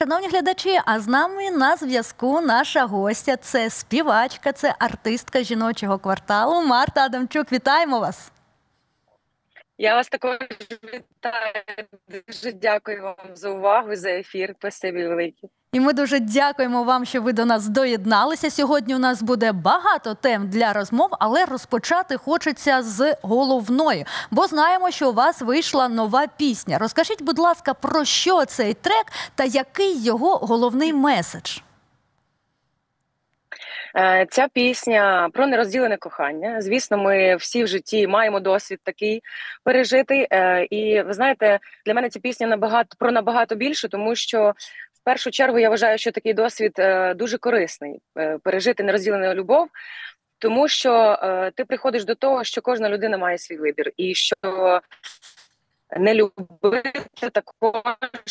Шановні глядачі, а з нами на зв'язку наша гостя. Це співачка, це артистка жіночого кварталу Марта Адамчук. Вітаємо вас! Я вас також вітаю. Дуже дякую вам за увагу, за ефір. Спасибі велике. І ми дуже дякуємо вам, що ви до нас доєдналися. Сьогодні у нас буде багато тем для розмов, але розпочати хочеться з головної. Бо знаємо, що у вас вийшла нова пісня. Розкажіть, будь ласка, про що цей трек та який його головний меседж? Ця пісня про нерозділене кохання. Звісно, ми всі в житті маємо досвід такий пережитий. І ви знаєте, для мене ця пісня про набагато більше, тому що в першу чергу я вважаю, що такий досвід дуже корисний – пережити нерозділену любов, тому що ти приходиш до того, що кожна людина має свій вибір, і що не любити також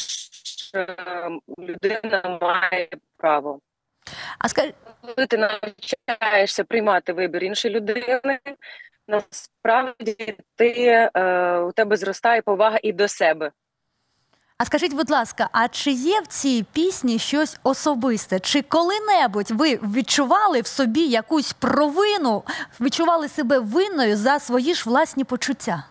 людина має право. Коли ти навчаєшся приймати вибір іншої людини, насправді у тебе зростає повага і до себе. А скажіть, будь ласка, а чи є в цій пісні щось особисте? Чи коли-небудь ви відчували в собі якусь провину, відчували себе винною за свої ж власні почуття?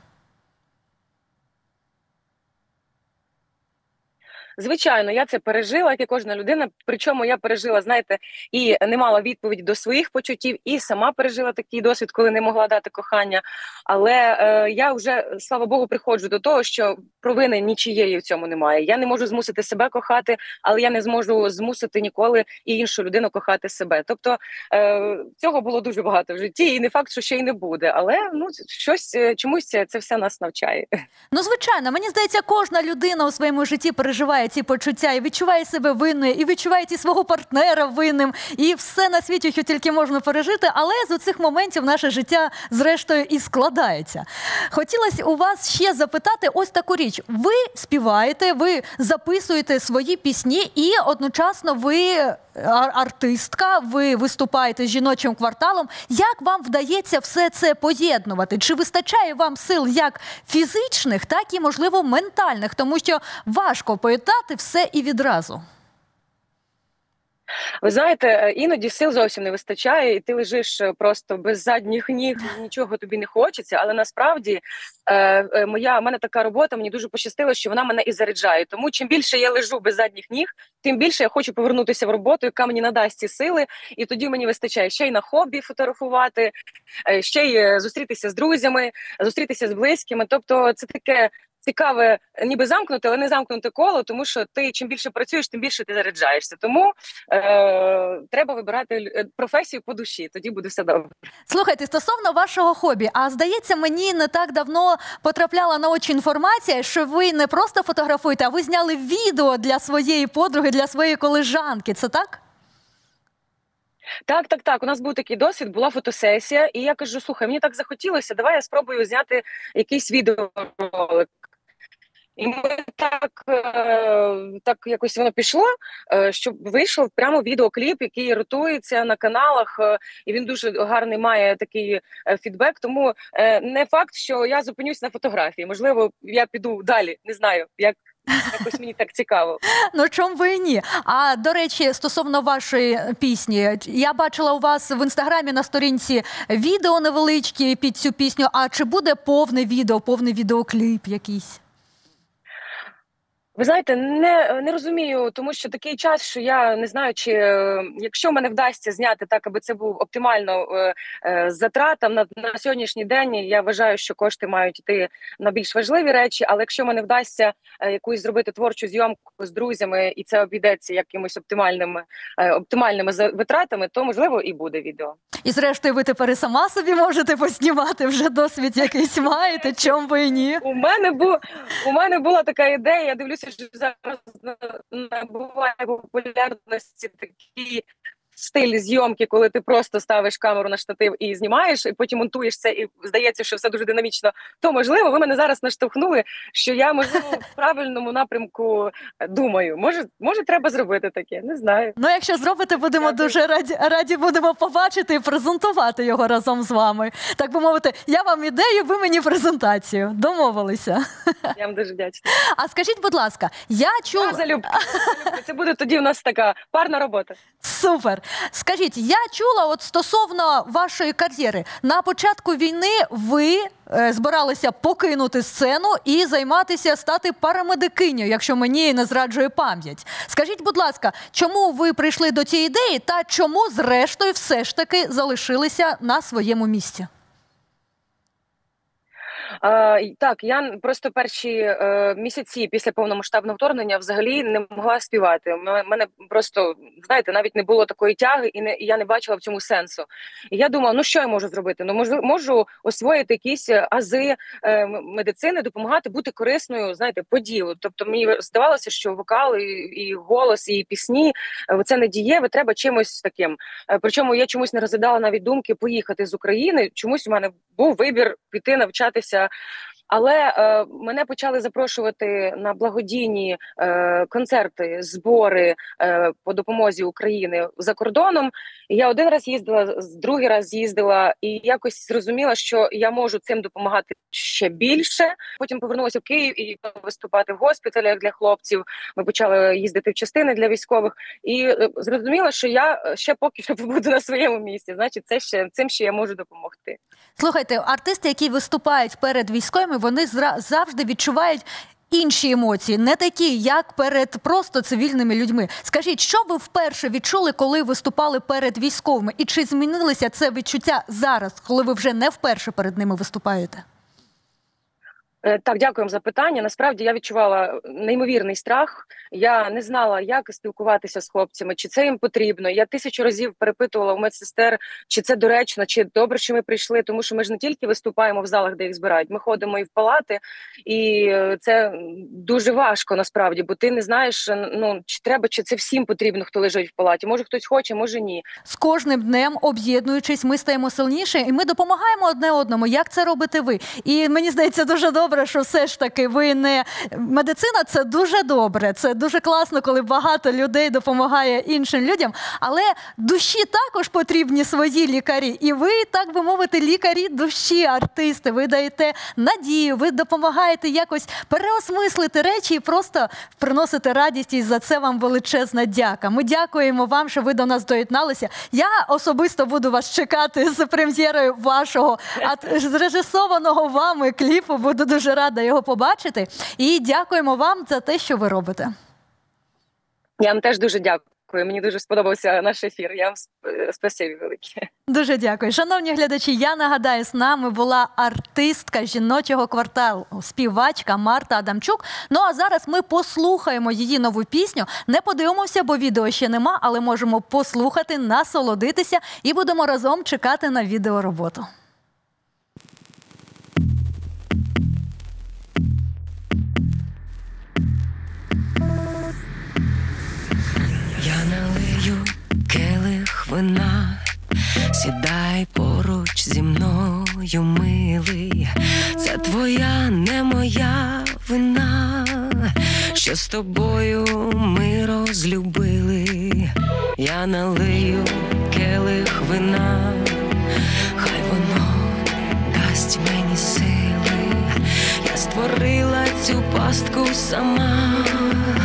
Звичайно, я це пережила, як і кожна людина, причому я пережила, знаєте, і не мала відповіді до своїх почуттів, і сама пережила такий досвід, коли не могла дати кохання. Але я вже, слава Богу, приходжу до того, що провини нічиєї в цьому немає. Я не можу змусити себе кохати, але я не зможу змусити ніколи і іншу людину кохати себе. Тобто цього було дуже багато в житті, і не факт, що ще й не буде. Але чомусь це все нас навчає. Ну, звичайно, мені здається, кожна людина у своєму житті переживає ці почуття і відчуває себе винною, і відчуває і свого партнера винним, і все на світі, що тільки можна пережити, але з оцих моментів наше життя, зрештою, і складається. Хотілося у вас ще запитати ось таку річ. Ви співаєте, ви записуєте свої пісні, і одночасно ви артистка, ви виступаєте з жіночим кварталом. Як вам вдається все це поєднувати? Чи вистачає вам сил як фізичних, так і, можливо, ментальних? Тому що важко поєднати все і відразу. Ви знаєте, іноді сил зовсім не вистачає, і ти лежиш просто без задніх ніг, нічого тобі не хочеться, але насправді в мене така робота, мені дуже пощастило, що вона мене і заряджає. Тому чим більше я лежу без задніх ніг, тим більше я хочу повернутися в роботу, яка мені надасть ці сили, і тоді мені вистачає ще й на хобі фотографувати, ще й зустрітися з друзями, зустрітися з близькими. Тобто це таке цікаве, ніби замкнуте, але не замкнуте коло, тому що ти чим більше працюєш, тим більше ти заряджаєшся. Тому треба вибирати професію по душі, тоді буде все добре. Слухайте, стосовно вашого хобі, а здається, мені не так давно потрапляла на очі інформація, що ви не просто фотографуєте, а ви зняли відео для своєї подруги, для своєї колежанки. Це так? Так. У нас був такий досвід, була фотосесія, і я кажу, слухай, мені так захотілося, давай я спробую зняти якийсь відеоролик. І ми так якось воно пішло, щоб вийшов прямо відеокліп, який ротується на каналах, і він дуже гарний має такий фідбек, тому не факт, що я зупинюсь на фотографії. Можливо, я піду далі, не знаю, якось мені так цікаво. Ну, чому ви і ні? А, до речі, стосовно вашої пісні, я бачила у вас в Інстаграмі на сторінці відео невеличкі під цю пісню, а чи буде повне відео, повний відеокліп якийсь? Ви знаєте, не розумію, тому що такий час, що я не знаю, чи якщо мене вдасться зняти так, аби це був оптимально затратам на сьогоднішній день, я вважаю, що кошти мають йти на більш важливі речі, але якщо мене вдасться якусь зробити творчу зйомку з друзями, і це обійдеться якимось оптимальними витратами, то, можливо, і буде відео. І зрештою, ви тепер і сама собі можете поснімати, вже досвід якийсь маєте, чому ви і ні? У мене була така ідея, я дивлюся, що зараз набуває популярності такі стиль зйомки, коли ти просто ставиш камеру на штатив і знімаєш, і потім монтуєш це, і здається, що все дуже динамічно, то, можливо, ви мене зараз наштовхнули, що я, можливо, в правильному напрямку думаю. Може, треба зробити таке, не знаю. Ну, якщо зробите, будемо дуже раді будемо побачити і презентувати його разом з вами. Так би мовити, я вам ідею, ви мені презентацію. Домовилися. Я вам дуже вдячна. А скажіть, будь ласка, я чула... Залюбки. Це буде тоді у нас така парна робота. Супер. Скажіть, я чула от стосовно вашої кар'єри. На початку війни ви збиралися покинути сцену і займатися, стати парамедикинею, якщо мені не зраджує пам'ять. Скажіть, будь ласка, чому ви прийшли до цієї ідеї та чому, зрештою, все ж таки залишилися на своєму місці? Так, я просто перші місяці після повномасштабного вторгнення взагалі не могла співати. У мене просто, знаєте, навіть не було такої тяги, і я не бачила в цьому сенсу. І я думала, ну що я можу зробити? Ну, можу освоїти якісь ази медицини, допомагати бути корисною, знаєте, по ділу. Тобто мені здавалося, що вокал, і голос, і пісні – це не дієве, треба чимось таким. Причому я чомусь не розглядала навіть думки поїхати з України. Чомусь у мене був вибір піти навчатися. Але мене почали запрошувати на благодійні концерти, збори по допомозі України за кордоном. І я один раз їздила, другий раз їздила і якось зрозуміла, що я можу цим допомагати ще більше. Потім повернулася в Київ і виступати в госпіталях для хлопців. Ми почали їздити в частини для військових. І зрозуміла, що я ще поки що побуду на своєму місці. Значить, цим ще я можу допомогти. Слухайте, артисти, які виступають перед військовими, вони завжди відчувають інші емоції, не такі, як перед просто цивільними людьми. Скажіть, що ви вперше відчули, коли виступали перед військовими? І чи змінилося це відчуття зараз, коли ви вже не вперше перед ними виступаєте? Так, дякуємо за питання. Насправді я відчувала неймовірний страх. Я не знала, як спілкуватися з хлопцями, чи це їм потрібно. Я 1000 разів перепитувала у медсестер, чи це доречно, чи добре, що ми прийшли. Тому що ми ж не тільки виступаємо в залах, де їх збирають. Ми ходимо і в палати, і це дуже важко насправді, бо ти не знаєш, ну, чи треба, чи це всім потрібно, хто лежить в палаті. Може хтось хоче, може ні. З кожним днем, об'єднуючись, ми стаємо сильніше, і ми допомагаємо одне одному. Як це робите ви? І мені здається, дуже добре, що все ж таки ви не... Медицина – це дуже добре, це дуже класно, коли багато людей допомагає іншим людям, але душі також потрібні свої лікарі. І ви, так би мовити, лікарі душі, артисти. Ви даєте надію, ви допомагаєте якось переосмислити речі і просто приносите радість, і за це вам величезна дяка. Ми дякуємо вам, що ви до нас доєдналися. Я особисто буду вас чекати з прем'єрою вашого зрежисованого вами кліпу. Буду дуже рада його побачити. І дякуємо вам за те, що ви робите. Я вам теж дуже дякую. Мені дуже сподобався наш ефір. Я вам спасибі велике. Дуже дякую. Шановні глядачі, я нагадаю, з нами була артистка жіночого кварталу, співачка Марта Адамчук. Ну а зараз ми послухаємо її нову пісню. Не подивимося, бо відео ще нема, але можемо послухати, насолодитися і будемо разом чекати на відеороботу. Келих вина, сідай поруч зі мною, милий. Це твоя, не моя вина, що з тобою ми розлюбили. Я налию келих вина, хай воно дасть мені сили. Я створила цю пастку сама.